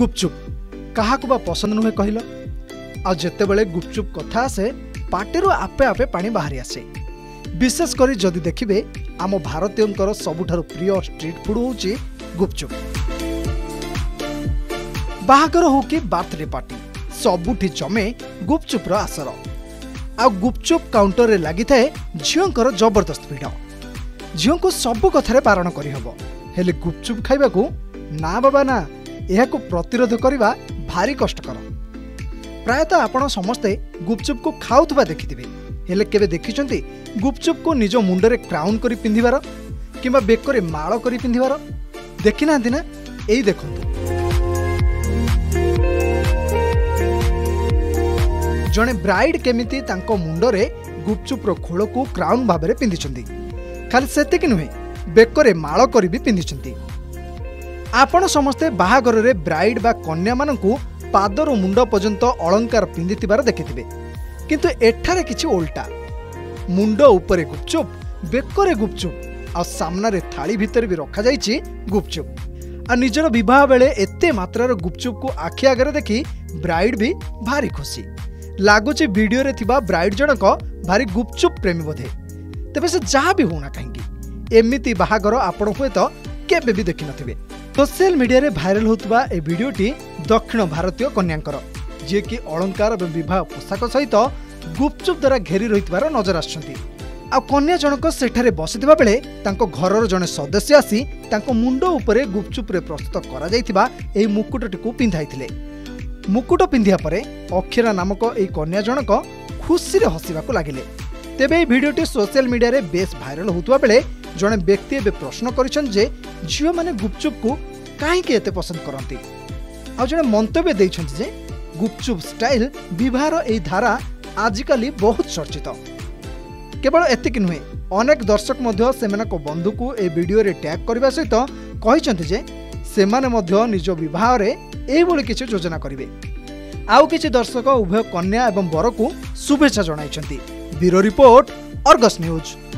गुपचुप क्या पसंद नुहे कहल आ जितेबले गुपचुप कथा आसे पाटिरु आपे आपे पानी बाहरी आसे। विशेषकर जदि देखिबे आम भारतीय सबुठारु प्रिय स्ट्रीट फूड होची गुपचुप। बाहागर हो कि बर्थडे पार्टी सबुठी जमे गुपचुपर आसर। आ गुपचुप काउंटर रे लगी थाए झीओंकर जबरदस्त भिड़। झीओं को सबु कथारे बारण करहब हेले गुपचुप खाइबाकू ना बाबा ना यह प्रतिरोध करने भारी कष्टकर। प्रायतः आपण समस्ते गुपचुप को खाऊथबा देखिथिबे हेले केबे देखिचंती गुपचुप को निज मुंडरे क्राउन करी पिंधिबार किंबा बेकरे माळ करी पिंधिबार देखि नांती ना। एई देखंतु जणे ब्राइड केमिति तांको मुंडरे गुपचुप रो खोल को क्राउन भाबरे पिंधिचंती। खाली सेतिक नुहे बेकरे माळ करी भी पिंधिचंती। आपण समस्ते बाहागर रे ब्राइड बा कन्या मानकू पादर मुंड पर्यंत अलंकार पिंधिथिबार देखिथिबे किंतु एठारे किछि उल्टा। मुंड उपरे गुपचुप बेकरे गुपचुप आ सामना रे थाली भितर भी रखा जाइछि गुपचुप। आ निजर विवाह बेले एते मात्रार गुपचुप को आखि आगरे देखि ब्राइड भी भारी खुशी लागुछि। वीडियो रे थिबा ब्राइड जनक भारी गुपचुप प्रेमी बोधे। तेबे से जहाँ भी होना कहीं एमिति बाहागर आपण हुए तो केबे भी देखि नथिबे। सोशल मीडिया रे भाइराल होतबा ए वीडियोटी दक्षिण भारतीय कन्यांकर जे कि अलंकार एवं विवाह पोशाक सहित गुपचुप द्वारा घेरी रहितबार नजर आछंती। आ कन्या जनक सेठारे बसिथिबा बेले तांको घरर जने सदस्य आसी तांको मुंड उपरे गुपचुप रे प्रस्तुत करा जायथिबा एई मुकुटटिकु पिंधाइथिले। मुकुट पिंधिया परे अक्षरा नामक एई कन्या जनक खुशी रे हसिबाकू लागिले। तेबे एई भिडियोटी सोशल मीडिया रे बेस भाइराल होतबा बेले जने व्यक्ति एबे प्रश्न करिछन जे झियो माने गुपचुप को काहे के एते पसंद करंती। आ जने मंतव्य दैछन जे गुपचुप स्टाइल विवाहर एई धारा आजिकाली बहुत चर्चित। केवल एतिक नुहे अनेक दर्शक मध्य सेमानक बंधु को ए वीडियो रे टैग करबा सहित कहिसंती जे सेमाने मध्य निज विवाह रे एई बोली किछि योजना करिवे। आउ किछि दर्शक उभय कन्या एवं वर को शुभेच्छा जणाइछंती। Bureau report, Argus news.